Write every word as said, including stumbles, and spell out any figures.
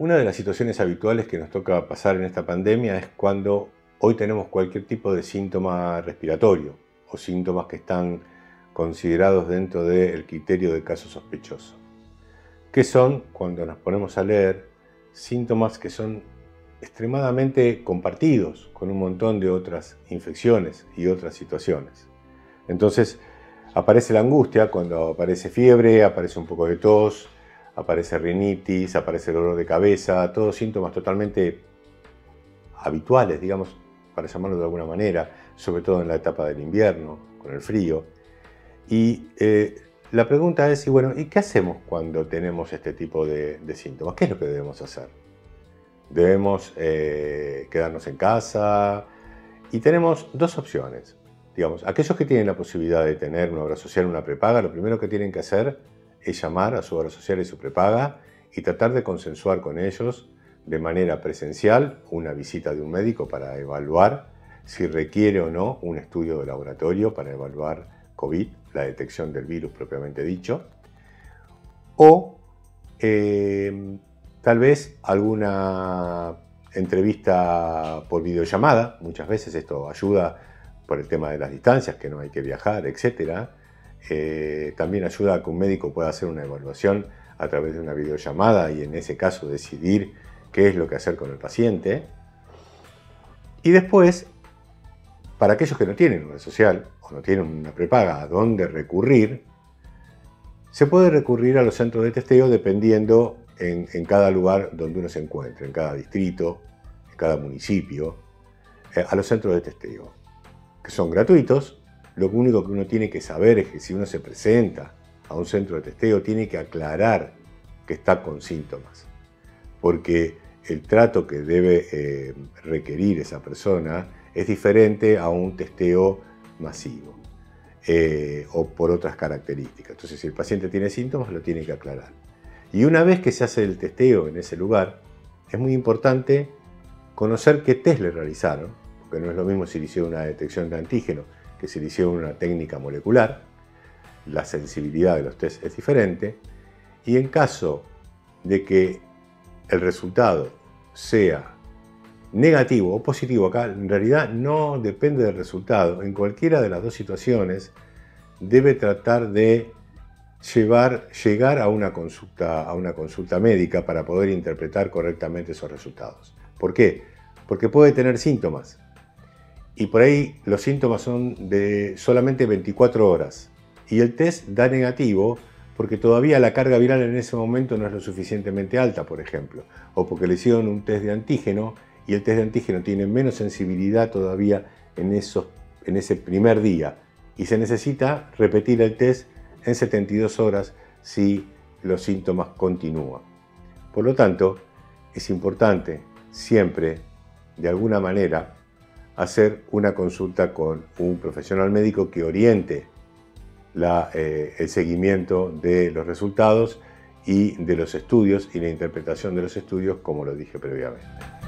Una de las situaciones habituales que nos toca pasar en esta pandemia es cuando hoy tenemos cualquier tipo de síntoma respiratorio o síntomas que están considerados dentro del criterio de caso sospechoso. ¿Qué son? Cuando nos ponemos a leer síntomas que son extremadamente compartidos con un montón de otras infecciones y otras situaciones. Entonces aparece la angustia cuando aparece fiebre, aparece un poco de tos, aparece rinitis, aparece dolor de cabeza, todos síntomas totalmente habituales, digamos, para llamarlo de alguna manera, sobre todo en la etapa del invierno, con el frío. Y eh, la pregunta es, y bueno, ¿y qué hacemos cuando tenemos este tipo de, de síntomas? ¿Qué es lo que debemos hacer? Debemos eh, quedarnos en casa y tenemos dos opciones. Digamos, aquellos que tienen la posibilidad de tener una obra social, una prepaga, lo primero que tienen que hacer es llamar a su obra social y su prepaga y tratar de consensuar con ellos de manera presencial una visita de un médico para evaluar si requiere o no un estudio de laboratorio para evaluar COVID, la detección del virus propiamente dicho, o eh, tal vez alguna entrevista por videollamada. Muchas veces esto ayuda por el tema de las distancias, que no hay que viajar, etcétera. Eh, también ayuda a que un médico pueda hacer una evaluación a través de una videollamada y en ese caso decidir qué es lo que hacer con el paciente. Y después, para aquellos que no tienen una social o no tienen una prepaga a dónde recurrir, se puede recurrir a los centros de testeo dependiendo en, en cada lugar donde uno se encuentre, en cada distrito, en cada municipio, eh, a los centros de testeo, que son gratuitos. Lo único que uno tiene que saber es que si uno se presenta a un centro de testeo, tiene que aclarar que está con síntomas, porque el trato que debe eh, requerir esa persona es diferente a un testeo masivo eh, o por otras características. Entonces, si el paciente tiene síntomas, lo tiene que aclarar. Y una vez que se hace el testeo en ese lugar, es muy importante conocer qué test le realizaron, porque no es lo mismo si le hicieron una detección de antígeno que si le hicieron una técnica molecular. La sensibilidad de los test es diferente, y en caso de que el resultado sea negativo o positivo, acá en realidad no depende del resultado, en cualquiera de las dos situaciones debe tratar de llevar, llegar a una consulta, a una consulta médica para poder interpretar correctamente esos resultados. ¿Por qué? Porque puede tener síntomas y por ahí los síntomas son de solamente veinticuatro horas y el test da negativo porque todavía la carga viral en ese momento no es lo suficientemente alta, por ejemplo, o porque le hicieron un test de antígeno y el test de antígeno tiene menos sensibilidad todavía en, esos, en ese primer día y se necesita repetir el test en setenta y dos horas si los síntomas continúan. Por lo tanto, es importante siempre, de alguna manera, hacer una consulta con un profesional médico que oriente la, eh, el seguimiento de los resultados y de los estudios y la interpretación de los estudios, como lo dije previamente.